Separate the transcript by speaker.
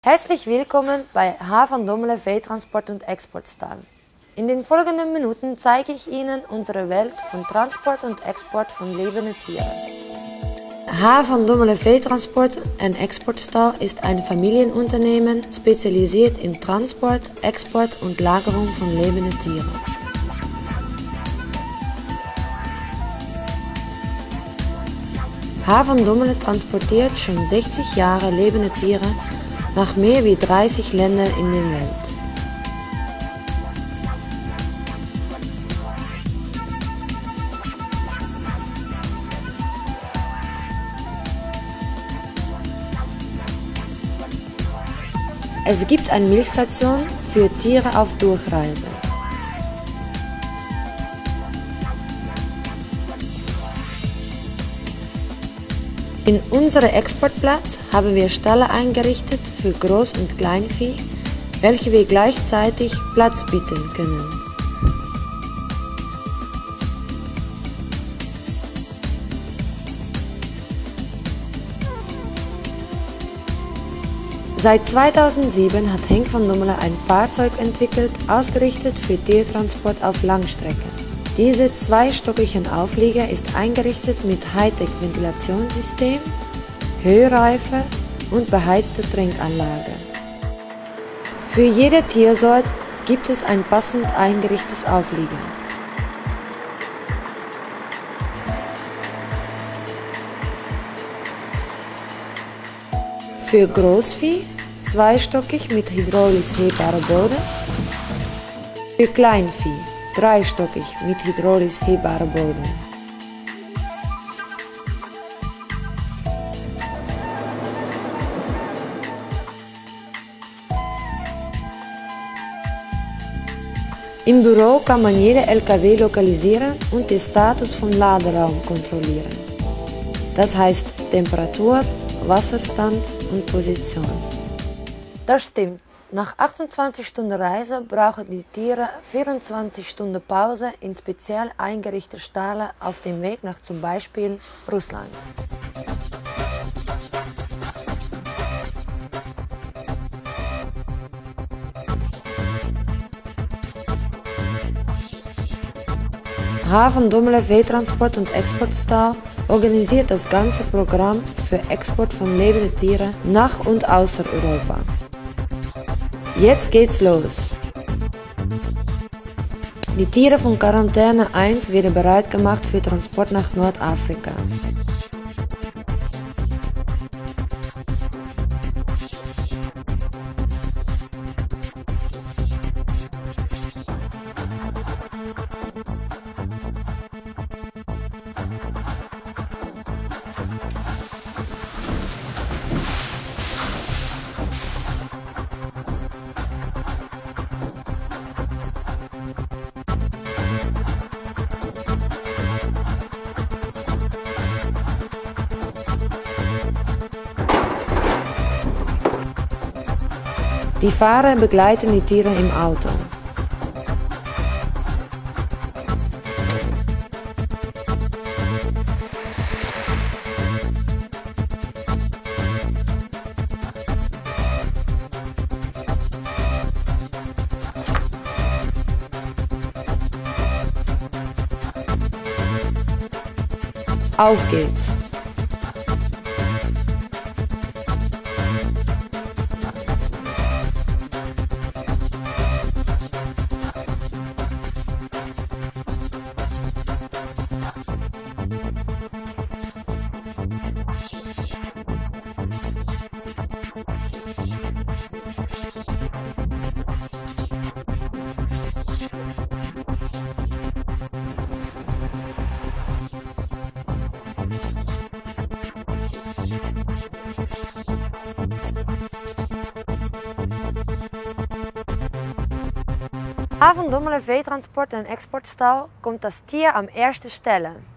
Speaker 1: Herzlich willkommen bei H. van Dommelen Veetransport und Exportstall. In den folgenden Minuten zeige ich Ihnen unsere Welt von Transport und Export von lebenden Tieren. H. van Dommelen Veetransport und Exportstall ist ein Familienunternehmen, spezialisiert in Transport, Export und Lagerung von lebenden Tieren. H. van Dommelen transportiert schon 60 Jahre lebende Tiere nach mehr wie 30 Ländern in der Welt. Es gibt eine Milchstation für Tiere auf Durchreise. In unserem Exportplatz haben wir Ställe eingerichtet für Groß- und Kleinvieh, welche wir gleichzeitig Platz bieten können. Seit 2007 hat Henk van Dommelen ein Fahrzeug entwickelt, ausgerichtet für Tiertransport auf Langstrecke. Diese zweistöckige Auflieger ist eingerichtet mit Hightech-Ventilationssystem, Höhenreife und beheizte Trinkanlage. Für jede Tiersorte gibt es ein passend eingerichtetes Auflieger. Für Großvieh zweistöckig mit hydraulisch hebbarer Boden. Für Kleinvieh dreistöckig mit hydraulisch hebbarer Boden. Im Büro kann man jede LKW lokalisieren und den Status vom Laderaum kontrollieren. Das heißt Temperatur, Wasserstand und Position. Das stimmt. Nach 28 Stunden Reise brauchen die Tiere 24 Stunden Pause in speziell eingerichteten Ställen auf dem Weg nach zum Beispiel Russland. H. van Dommelen Veetransport und Exportstall organisiert das ganze Programm für Export von lebenden Tieren nach und außer Europa. Jetzt geht's los. Die Tiere von Quarantäne 1 werden bereit gemacht für Transport nach Nordafrika. Die Fahrer begleiten die Tiere im Auto. Auf geht's! H. van Dommelen Veetransport und Exportstall kommt das Tier an erste Stelle.